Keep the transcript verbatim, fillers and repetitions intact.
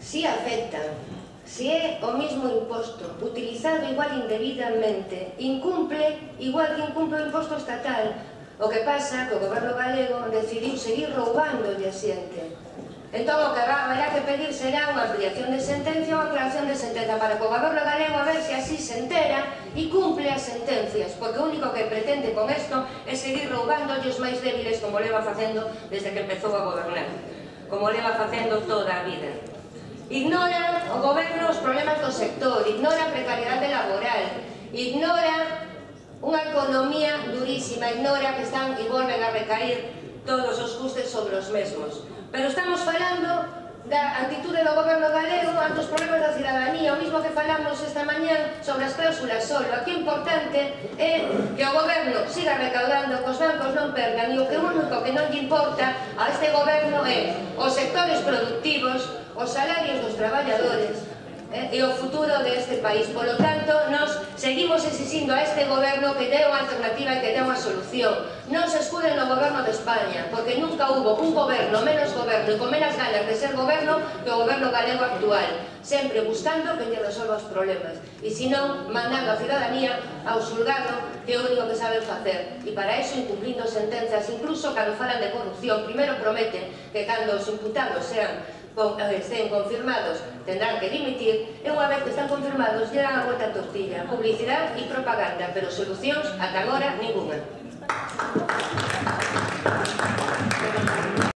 si afectan, si é o mismo imposto utilizado igual indebidamente, incumple igual que incumple o imposto estatal. O que pasa que o goberno galego decidiu seguir roubando a xente. Entón, o que haberá que pedir será unha ampliación de sentencia ou unha aclaración de sentencia para que o goberno galego a ver se así se entera e cumple as sentencias, porque o único que pretende con isto é seguir roubando os máis débiles como leva facendo desde que empezou a gobernar, como leva facendo toda a vida. Ignora o goberno os problemas do sector, ignora a precariedade laboral, ignora unha economía durísima, ignora que están e volven a recair todos os custes sobre os mesmos. Pero estamos falando da actitude do goberno galego ante os problemas da cidadanía, o mismo que falamos esta mañá sobre as cláusulas solo. Aquí o importante é que o goberno siga recaudando, que os bancos non perdan, e o que único que non lle importa a este goberno é os sectores productivos, os salarios dos traballadores e o futuro deste país. Por lo tanto, nos seguimos exigindo a este goberno que dé unha alternativa e que dé unha solución. Non se escuden no goberno de España, porque nunca hubo un goberno menos goberno e con menos ganas de ser goberno que o goberno galego actual, sempre buscando que lle resolva os problemas e, se non, mandando a cidadanía ao xulgado, que é o único que saben facer, e para iso incumplindo sentenzas. Incluso cando falan de corrupción, primeiro prometen que cando os imputados sean estén confirmados tendrán que dimitir, e unha vez que están confirmados lle dan a vuelta a tortilla, publicidade e propaganda, pero solucións ata agora ninguna.